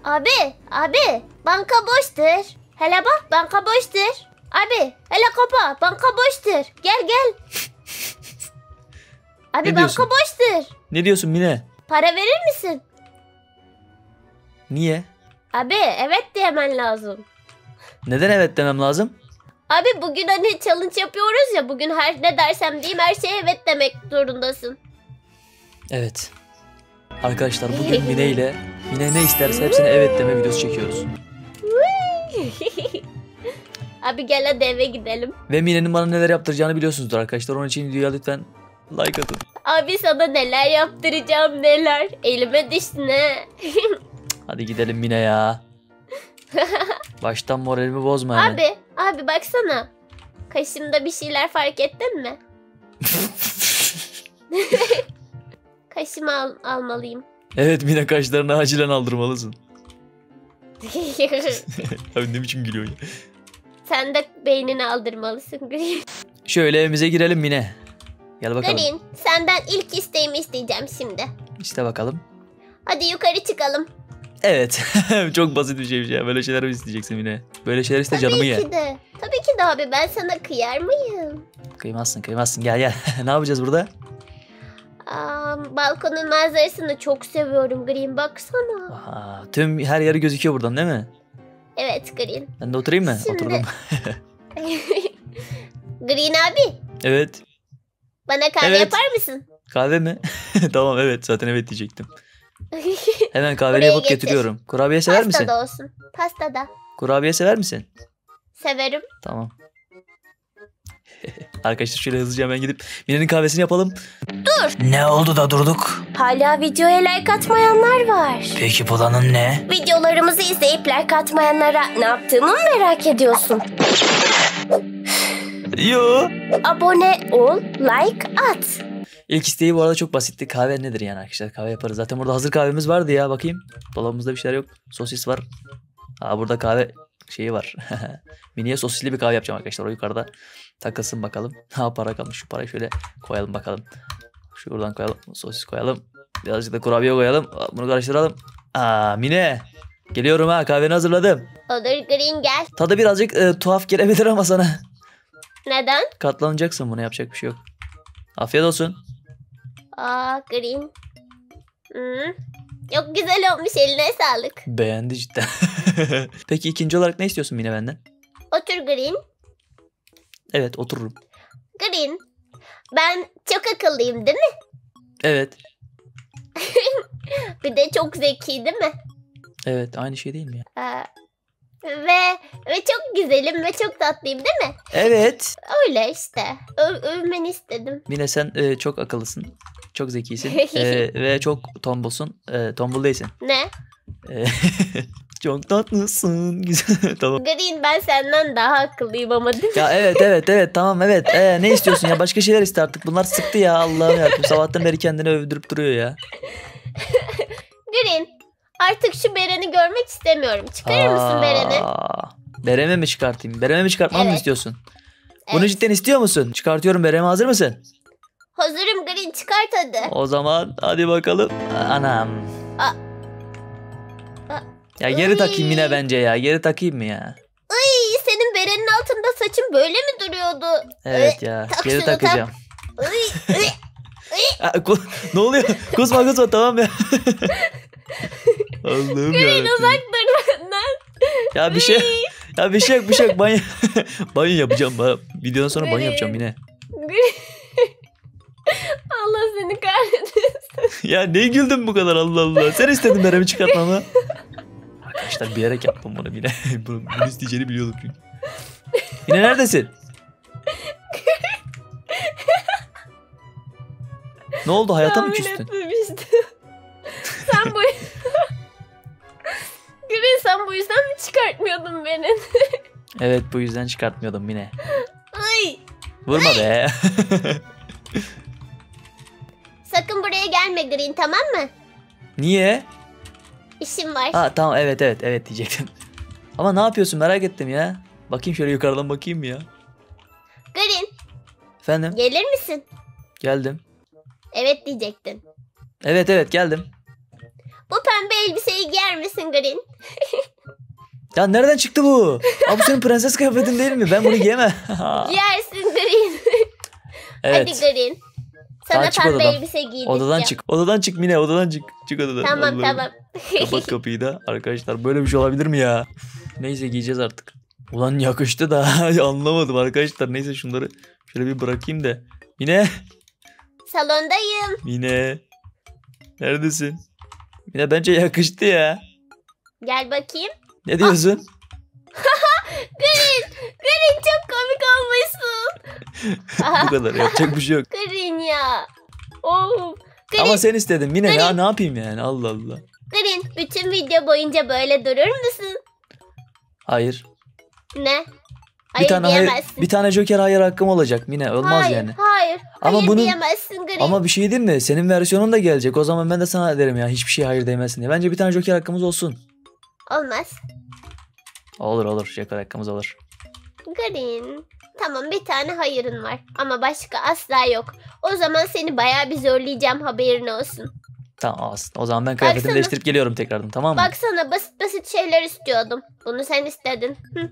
Abi, banka boştur. Hele bak, banka boştur. Abi, hele kapa, banka boştur. Gel. Abi, Ne banka diyorsun? boştur. Ne diyorsun Mine? Para verir misin? Niye? Abi, evet demen lazım. Neden evet demem lazım? Abi, bugün hani challenge yapıyoruz ya. Bugün her ne dersem diyeyim, her şeye evet demek zorundasın. Evet. Arkadaşlar bugün Mine ne isterse hepsine evet deme videosu çekiyoruz. Abi gel hadi eve gidelim. Ve Mine'nin bana neler yaptıracağını biliyorsunuzdur arkadaşlar. Onun için videoya lütfen like atın. Abi sana neler yaptıracağım neler. Elime düştün he. Hadi gidelim Mine ya. Baştan moralimi bozma hemen. Abi baksana. Kaşımda bir şeyler fark ettin mi? Kaşımı almalıyım. Evet Mine, kaşlarını acilen aldırmalısın. Abi ne biçim gülüyor ya. Sen de beynini aldırmalısın Green. Şöyle evimize girelim Mine. Gel bakalım. Green, senden ilk isteğimi isteyeceğim şimdi. İşte bakalım. Hadi yukarı çıkalım. Evet. Çok basit bir şeymiş ya. Böyle şeyler mi isteyeceksin Mine? Böyle şeyler iste canımı ye. Tabii ki de abi, ben sana kıyar mıyım? Kıymazsın. Gel. Ne yapacağız burada? Balkonun manzarasını çok seviyorum Green, baksana. Aha, tüm her yeri gözüküyor buradan değil mi? Evet Green. Ben de oturayım mı? Şimdi- Oturdum. Green abi, Evet. bana kahve Evet. yapar mısın? Kahve mi? Tamam, evet, zaten evet diyecektim. Hemen kahveni Buraya yapıp getir. getiriyorum. Kurabiye sever misin? Pastada olsun. Pastada. Kurabiye sever misin? Severim. Tamam. Arkadaşlar şöyle hızlıca hemen gidip Mine'nin kahvesini yapalım. Dur. Ne oldu da durduk? Hala videoya like atmayanlar var. Peki planın ne? Videolarımızı izleyip like atmayanlara ne yaptığımı mı merak ediyorsun? Yo. Abone ol, like at. İlk isteği bu arada çok basitti. Kahve nedir yani arkadaşlar? Kahve yaparız. Zaten burada hazır kahvemiz vardı ya. Bakayım. Dolabımızda bir şeyler yok. Sosis var. Burada kahve şeyi var. Mine'ye sosisli bir kahve yapacağım arkadaşlar. O yukarıda takılsın bakalım. Para kalmış. Şu parayı şöyle koyalım bakalım. Şuradan koyalım. Sosis koyalım. Birazcık da kurabiye koyalım. Bunu karıştıralım. Mine. Geliyorum ha. Kahveni hazırladım. Olur Green, gel. Tadı birazcık tuhaf gelebilir ama sana. Neden? Katlanacaksın, buna yapacak bir şey yok. Afiyet olsun. Green. Çok güzel olmuş, eline sağlık. Beğendi cidden. Peki ikinci olarak ne istiyorsun Mine benden? Otur Green. Evet, otururum. Green. Ben çok akıllıyım değil mi? Evet. Bir de çok zeki değil mi? Evet, aynı şey değil mi ya? Ve çok güzelim ve çok tatlıyım değil mi? Evet. Öyle işte. Övmeni istedim. Mine sen çok akıllısın. Çok zekisin. Ve çok tombulsun. Tombul değilsin. Ne? Çok tatlısın. Güzel. Tamam. Green, ben senden daha akıllıyım ama değil mi? Ya evet tamam evet. Ne istiyorsun ya? Başka şeyler iste artık. Bunlar sıktı ya, Allah'ım yarabbim. Sabahtan beri kendini övdürüp duruyor ya. Green, artık şu Beren'i görmek istemiyorum. Çıkarır mısın Beren'i? Bereme mi çıkartayım? Bereme mi çıkartmamı mı Evet. istiyorsun? Bunu Evet. cidden istiyor musun? Çıkartıyorum Bereme, hazır mısın? Hazırım Green, çıkart hadi. O zaman hadi bakalım. Anam. Aa. Ya geri Iy. takayım yine bence ya. Geri takayım mı ya? Ay, senin Beren'in altında saçın böyle mi duruyordu? Evet ya. tak Geri şunu, takacağım. Ay, Ne oluyor? Kusma tamam ya. Allah'ım Green, ya. uzak dur benden. Ya bir şey yok. Banyo yapacağım. Videodan sonra banyo yapacağım yine. Green. Allah seni kahretsin. Ya ne güldün bu kadar, Allah Allah. Sen istedin Berem'i çıkartmamı. Arkadaşlar bilerek yaptım bunu bile. Bunu isteyeceğini biliyordum çünkü. Yine neredesin? Ne oldu, hayata mı Tahmin küstün? etmemiştim. Sen bu... Green, sen bu yüzden mi çıkartmıyordun beni? Evet, bu yüzden çıkartmıyordum yine. Ay. Vurma be. Sakın buraya gelme Green, tamam mı? Niye? İşim var. Tamam evet diyecektim. Ama ne yapıyorsun, merak ettim ya. Bakayım şöyle yukarıdan bakayım mı ya? Green, Efendim? gelir misin? Geldim. Evet diyecektin. Evet geldim. Bu pembe elbiseyi giyer misin Green? Ya nereden çıktı bu? Abi senin prenses kıyafetin değil mi? Ben bunu giyemem. Giyersin Green. Evet. Hadi Green. Sana Tamam, çık pembe odadan. elbise giydireceğim. Odadan çık. Odadan çık Mine. Odadan çık. Çık odadan. Tamam Allah'ım. tamam. Kapat kapıyı da. Arkadaşlar böyle bir şey olabilir mi ya? Neyse giyeceğiz artık. Ulan yakıştı da anlamadım arkadaşlar. Neyse şunları şöyle bir bırakayım da. Mine. Salondayım. Mine. Neredesin? Mine bence yakıştı ya. Gel bakayım. Ne diyorsun? Green çok komik olmuşsun. Bu kadar. Yapacak bir şey yok. Green ya. Oh. Green, Ama sen istedin. Mine Green. ne yapayım yani? Allah Allah. Green bütün video boyunca böyle durur musun? Hayır. Ne? Bir Hayır tane diyemezsin. bir tane Joker hayır hakkım olacak Mine. Olmaz hayır, yani. Hayır. Ama Hayır bunun- diyemezsin Green. Ama bir şey diyeyim mi? Senin versiyonun da gelecek. O zaman ben de sana derim ya. Hiçbir şeye hayır demezsin diye. Bence bir tane Joker hakkımız olsun. Olmaz. Olur. Joker hakkımız olur. Green. Tamam bir tane hayırın var. Ama başka asla yok. O zaman seni bayağı bir zorlayacağım haberin olsun. Tamam olsun. O zaman ben kıyafetimi Baksana. değiştirip geliyorum tekrardan, tamam mı? Baksana basit şeyler istiyordum. Bunu sen istedin. Hı,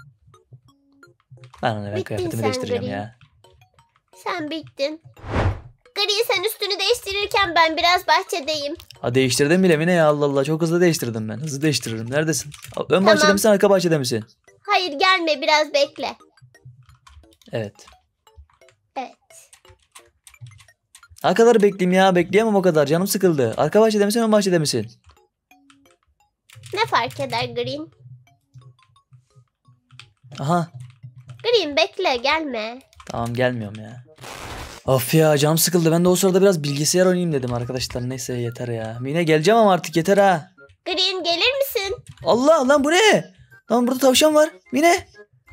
Ben Bittin kıyafetimi sen değiştireceğim Green. ya. sen bittin. Green sen üstünü değiştirirken ben biraz bahçedeyim. Ha değiştirdim bile Mine ya, Allah Allah. Çok hızlı değiştirdim ben. Hızlı değiştiririm. Neredesin? Ön bahçede Tamam. misin, arka bahçede misin? Hayır gelme biraz bekle. Evet. Evet. Ne kadar bekleyeyim ya? Bekleyemem o kadar. Canım sıkıldı. Arka bahçede misin, ön bahçede misin? Ne fark eder Green? Aha. Green bekle gelme. Tamam gelmiyorum ya. Of ya, canım sıkıldı. Ben de o sırada biraz bilgisayar oynayayım dedim arkadaşlar. Neyse yeter ya. Mine geleceğim ama artık yeter ha. Green gelir misin? Allah lan, bu ne? Lan burada tavşan var. Mine.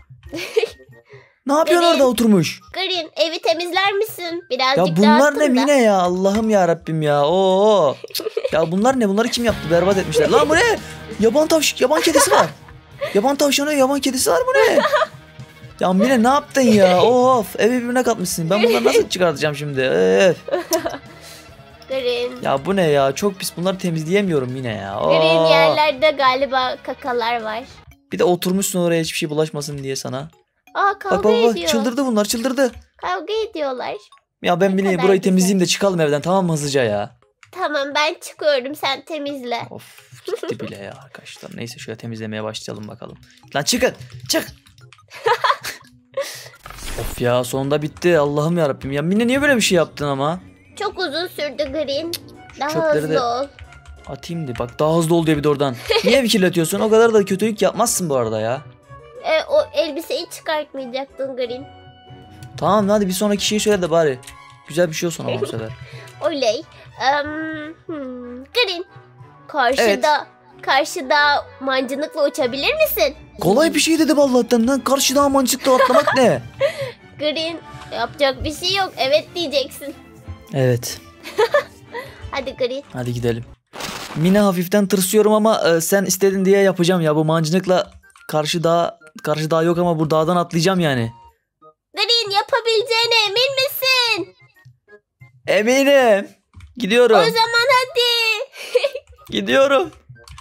Ne yapıyorsun Green. orada oturmuş? Green evi temizler misin? Birazcık Ya bunlar dağıttım ne da. Mine ya? Allah'ım ya Rabbim ya. Oo. Ya bunlar ne? Bunları kim yaptı? Berbat etmişler. Lan bu ne? Yaban kedisi var. Yaban tavşanı, yaban kedisi var, bu ne? Ya Mine ne yaptın ya? Of, evi birbirine katmışsın. Ben bunları nasıl çıkartacağım şimdi? Öf. Green. Ya bu ne ya? Çok pis. Bunları temizleyemiyorum Mine ya. Green Oo. yerlerde galiba kakalar var. Bir de oturmuşsun oraya hiçbir şey bulaşmasın diye sana. Aa kavga Bak bak bak, ediyor. çıldırdı bunlar, çıldırdı. Kavga ediyorlar. Ya ben Ne Mine'yi kadar burayı güzel. temizleyeyim de çıkalım evden, tamam mı, hızlıca ya. Tamam ben çıkıyorum sen temizle. Of, gitti bile ya arkadaşlar. Neyse şöyle temizlemeye başlayalım bakalım. Lan çıkın, çık. Of ya, sonunda bitti. Allah'ım ya Rabbim. Ya Mine niye böyle bir şey yaptın ama? Çok uzun sürdü Green. Daha Çöpleri hızlı de- ol. Atayım de bak, daha hızlı ol diye bir de oradan. Niye bir kirletiyorsun? O kadar da kötülük yapmazsın bu arada ya. O elbiseyi çıkartmayacaktın Green. Tamam hadi bir sonraki şeyi söyle de bari. Güzel bir şey olsun ama bu sefer. Oley. Green. Karşıda mancınıkla uçabilir misin? Kolay bir şey dedim Allah'tan. Lan karşıdan mancıkla atlamak ne? Green yapacak bir şey yok. Evet diyeceksin. Evet. Hadi Green. Hadi gidelim. Mine hafiften tırsıyorum ama sen istedin diye yapacağım ya. Bu mancınıkla karşı dağ yok ama bu dağdan atlayacağım yani. Green yapabileceğine emin misin? Eminim. Gidiyorum. O zaman hadi. Gidiyorum.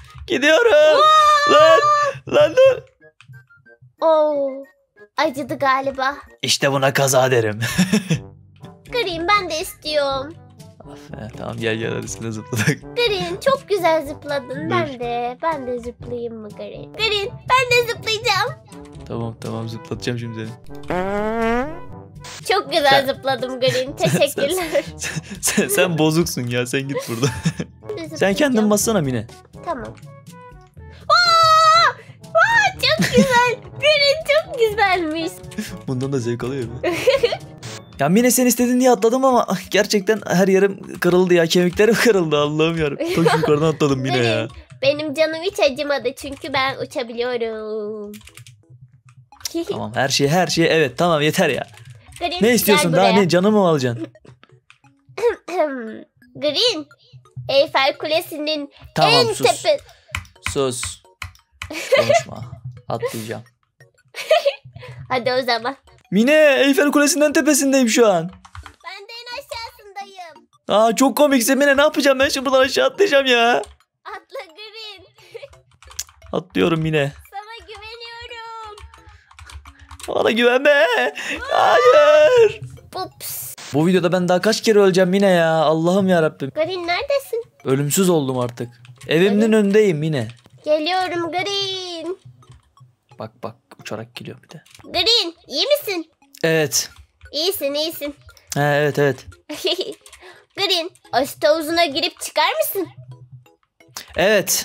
Lan dur. Oo, acıdı galiba. İşte buna kaza derim. Green ben de istiyorum. Tamam gel hadi üstüne zıpladık. Green çok güzel zıpladın. Dur. Ben de zıplayayım mı Green? Green ben de zıplayacağım. Tamam zıplatacağım şimdi seni. Çok güzel zıpladım Green. Teşekkürler. Sen bozuksun ya, sen git burada. Sen kendin bassana Mine. Tamam. Çok güzel. Green çok güzelmiş. Bundan da zevk alıyor mu? Ya Mine sen istedin diye atladım ama gerçekten her yerim kırıldı ya. Kemiklerim kırıldı, Allah'ım yarabbim. Çok yukarıdan atladım Mine ya. Green, benim canım hiç acımadı çünkü ben uçabiliyorum. Tamam her şey evet, tamam yeter ya. Green, Ne istiyorsun gel daha, buraya. ne canımı mı alacaksın? Green, Eyfel Kulesi'nin Tamam en sus. tepe... Sus. Konuşma. Atlayacağım. Hadi o zaman. Mine, Eyfel Kulesi'nin tepesindeyim şu an. Ben de en aşağısındayım. Aa çok komiksin Mine, ne yapacağım ben şimdi, buradan aşağı atlayacağım ya. Atla Green. Atlıyorum Mine. Sana Bana güvenme. Hayır. Ups. Bu videoda ben daha kaç kere öleceğim Mine ya. Allah'ım yarabbim. Green neredesin? Ölümsüz oldum artık. Evimin önündeyim Mine. Geliyorum Green. Bak bak uçarak geliyor bir de. Green iyi misin? Evet. İyisin iyisin. He, evet evet. Green asit havuzuna girip çıkar mısın? Evet.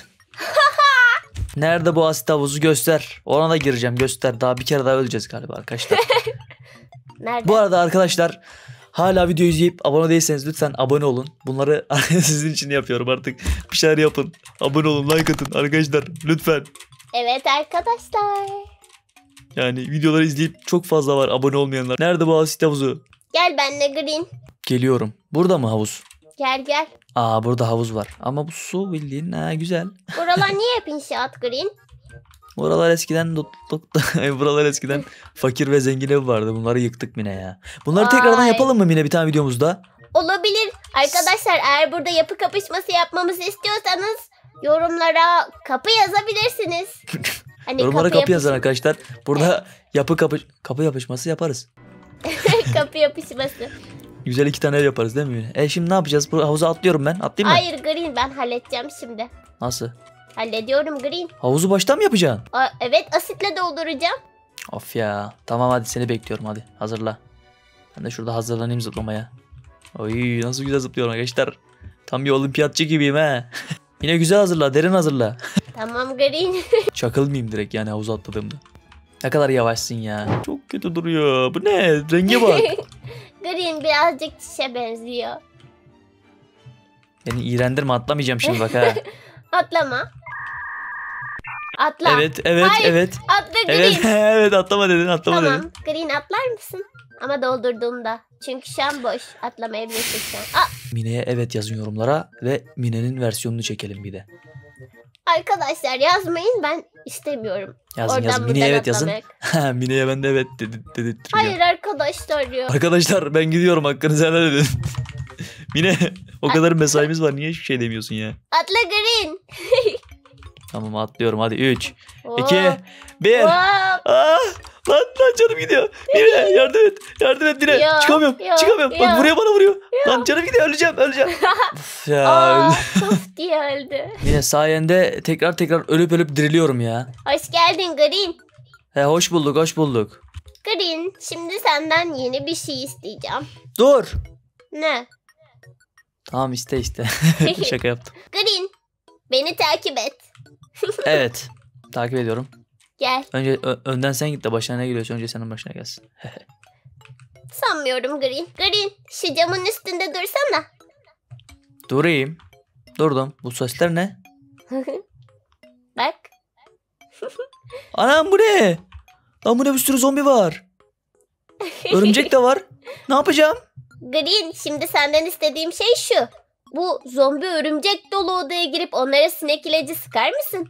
Nerede bu asit havuzu göster. Ona da gireceğim göster. Daha bir kere daha öleceğiz galiba arkadaşlar. Nerede? Bu arada arkadaşlar hala video izleyip abone değilseniz lütfen abone olun. Bunları sizin için yapıyorum artık. Bir şeyler yapın. Abone olun, like atın arkadaşlar lütfen. Evet arkadaşlar. Yani videoları izleyip çok fazla var abone olmayanlar. Nerede bu asit havuzu? Gel benimle Green. Geliyorum. Burada mı havuz? Gel gel. Aa burada havuz var. Ama bu su bildiğin güzel. Buralar niye hep inşaat Green? Buralar eskiden buralar eskiden fakir ve zengin ev vardı. Bunları yıktık Mine ya. Bunları tekrardan Vay. yapalım mı Mine bir tane videomuzda? Olabilir. Arkadaşlar eğer burada yapı kapışması yapmamızı istiyorsanız yorumlara kapı yazabilirsiniz. Hani Yorumlara kapı yazın yapış- arkadaşlar. Burada kapı yapışması yaparız. kapı yapışması. Güzel 2 tane ev yaparız değil mi Mine? Şimdi ne yapacağız? Bu havuza atlıyorum ben. Atlayayım mı? Hayır Green ben halledeceğim şimdi. Nasıl? Hallediyorum Green. Havuzu baştan mı yapacaksın? Evet asitle dolduracağım. Of ya. Tamam hadi seni bekliyorum hadi. Hazırla. Ben de şurada hazırlanayım zıplamaya. Oy nasıl güzel zıplıyorum arkadaşlar. Tam bir olimpiyatçı gibiyim he. Yine güzel hazırla, derin hazırla. Tamam Green. Çakılmayayım direkt yani havuza atladığımda. Ne kadar yavaşsın ya. Çok kötü duruyor. Bu ne? Renge bak. Green birazcık çişe benziyor. Beni iğrendirme atlamayacağım şimdi bak ha. Atlama. Atla. Evet evet Hayır, evet. Atla Green. Evet evet atlama dedin atlama Tamam. dedin. Green atlar mısın? Ama doldurduğumda. Çünkü şu an boş. Atlamayabilirsin şu an. Mine'ye evet yazın yorumlara ve Mine'nin versiyonunu çekelim bir de. Arkadaşlar yazmayın ben istemiyorum. Yazın Oradan yazın. Mine'ye buradan evet yazın. atlamak. Mine'ye ben de evet dedirteceğim. Hayır arkadaşlar ya. Arkadaşlar ben gidiyorum hakkınızı helal edin. Mine o kadar mesaimiz var niye hiçbir şey demiyorsun ya? Atla Green. Tamam atlıyorum hadi 3, Oo. 2, 1. Wow. Lan canım gidiyor. Mine yardım et Mine. Ya, Çıkamıyorum ya, çıkamıyorum. ya. Bak buraya bana vuruyor. Lan canım gidiyor öleceğim. Uf ya. Aa, puf diye öldü. Mine sayende tekrar ölüp diriliyorum ya. Hoş geldin Green. Hoş bulduk. Green şimdi senden yeni bir şey isteyeceğim. Dur. Ne? Tamam iste. Şaka yaptım. Green beni takip et. Evet. Takip ediyorum. Gel. Önce önden sen git de başına ne geliyorsa önce senin başına gelsin. Sanmıyorum Green. Green şu camın üstünde dursana. Durayım. Durdum. Bu sesler ne? Bak. Anam bu ne? Lan bu ne bir sürü zombi var. Örümcek de var. Ne yapacağım? Green şimdi senden istediğim şey şu. Bu zombi örümcek dolu odaya girip onlara sinek ilacı sıkar mısın?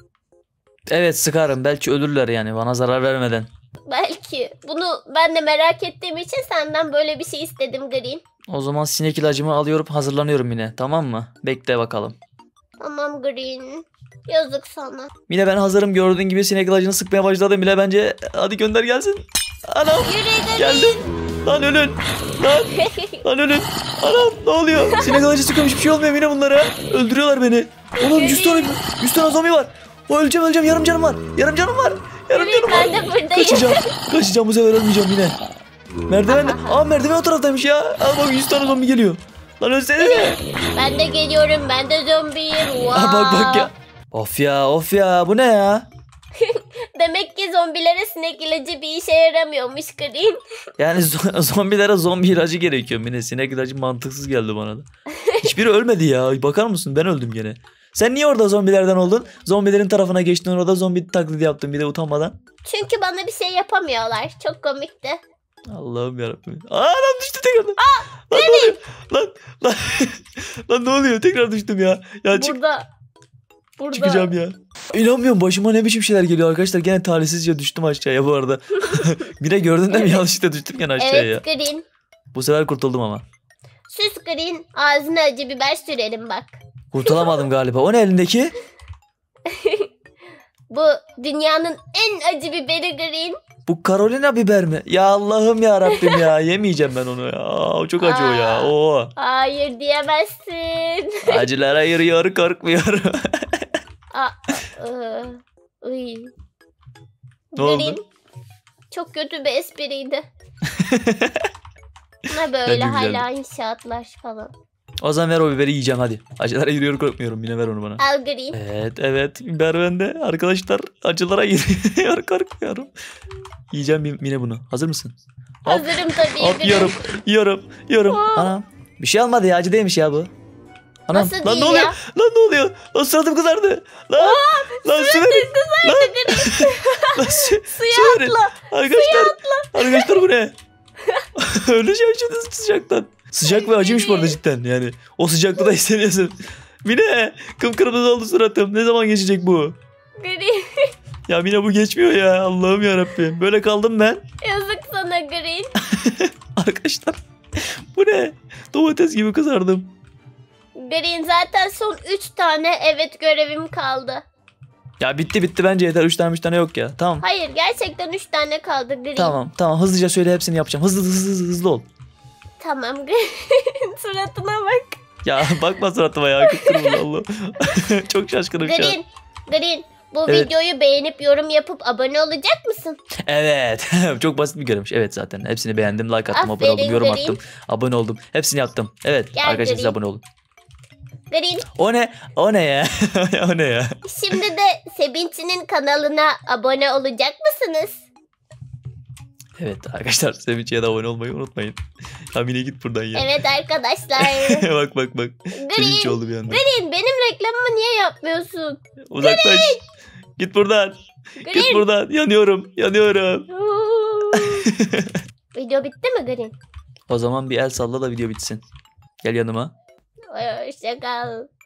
Evet sıkarım. Belki ölürler yani bana zarar vermeden. Belki. Bunu ben de merak ettiğim için senden böyle bir şey istedim Green. O zaman sinek ilacımı alıyorum hazırlanıyorum yine. Tamam mı? Bekle bakalım. Tamam Green. Yazık sana. Yine ben hazırım gördüğün gibi sinek ilacını sıkmaya başladım bile bence. Hadi gönder gelsin. Anam Yürü Green. geldim. Lan ölün. Lan ölün. Anam ne oluyor? Sinek ilacı sıkıyormuş bir şey olmuyor yine bunlara. Öldürüyorlar beni. Oğlum 100 tane zombi var. Öleceğim yarım canım var. Yarım canım var. Green ben de buradayım. Kaçacağım bu sefer ölmeyeceğim yine. Merdiven o taraftaymış ya. Al bak 100 tane zombi geliyor. Lan ölsene. Ben de geliyorum. Ben de zombiyim. Wow. Bak ya. Of ya bu ne ya? Demek ki zombilere sinek ilacı bir işe yaramıyormuş Green. Yani zombilere zombi ilacı gerekiyor. Yine sinek ilacı mantıksız geldi bana da. Hiçbiri ölmedi ya. Bakar mısın ben öldüm gene. Sen niye orada zombilerden oldun? Zombilerin tarafına geçtin orada zombi taklidi yaptın bir de utanmadan. Çünkü bana bir şey yapamıyorlar. Çok komikti. Allah'ım yarabbim. Lan düştü tekrardan. Lan ne oluyor? Lan. Lan ne oluyor? Tekrar düştüm ya. Ya Burada. çıkacağım ya. İnanmıyorum başıma ne biçim şeyler geliyor arkadaşlar. Gene talihsizce düştüm aşağıya bu arada. Mine gördün değil mi? Yanlışlıkla düştüm gene aşağıya ya. Evet Green. Bu sefer kurtuldum ama. Süs Green. Ağzına acı biber sürelim bak. Kurtulamadım galiba. O ne elindeki? Bu dünyanın en acı biberi Green. Bu Carolina biber mi? Ya Allah'ım ya Rabbim ya. Yemeyeceğim ben onu ya. O çok acı o ya. Oo. Hayır diyemezsin. Acılara yürüyor, korkmuyor. Uy. Ne oldu? Çok kötü bir espriydi. Ne böyle Bence hala inşaatlar falan. O zaman ver o biberi yiyeceğim hadi. Acılara yürüyor, korkmuyorum. Yine ver onu bana. Al Green. Evet biber bende. Arkadaşlar acılara yürüyor, korkmuyorum. Yiyeceğim Mine bunu. Hazır mısın? Hop, Hazırım tabii. hop Green. yiyorum. Anam. Bir şey almadı ya, acı değilmiş ya bu. Anam. Nasıl Lan değil ne oluyor? ya? Lan ne oluyor? Lan suratım kızardı. Lan su verin. Lan Suya verin. atla. Arkadaşlar bu ne? Öleceğim şimdi sıcaktan. Sıcak ve acıymış bu arada cidden yani. O sıcaklığı da hissediyorsun. Mine kıpkırmızı oldu suratım. Ne zaman geçecek bu? Green. Ya Mine bu geçmiyor ya. Allah'ım yarabbim. Böyle kaldım ben. Yazık sana Green. Arkadaşlar bu ne? Domates gibi kızardım. Green zaten son 3 tane evet görevim kaldı. Ya bitti bence yeter. 3 tane yok ya. Tamam. Hayır gerçekten 3 tane kaldı Green. Tamam hızlıca söyle, hepsini yapacağım. Hızlı ol. Tamam Green. Suratına bak. Ya bakma suratıma ya. Kıpkırmızı Allah. Çok şaşkınım şu an. Green. Bu Evet. videoyu beğenip yorum yapıp abone olacak mısın? Evet. Çok basit bir görevmiş. Evet zaten. Hepsini beğendim. Like attım, abone Aferin, oldum, yorum Green. attım. Abone oldum. Hepsini yaptım. Evet. Gel, Arkadaşlar siz Green. abone olun. Green. O ne ya? O ne ya? Şimdi de Sevinç'in kanalına abone olacak mısınız? Evet arkadaşlar, Sevinç'e de abone olmayı unutmayın. Hamile git buradan ya. Evet arkadaşlar. bak. Sevinç oldu bir anda. Green benim reklamımı niye yapmıyorsun? Uzaklaş. Git buradan. Git Green. buradan. Yanıyorum. Video bitti mi Green? O zaman bir el salla da video bitsin. Gel yanıma. Hoşça kal.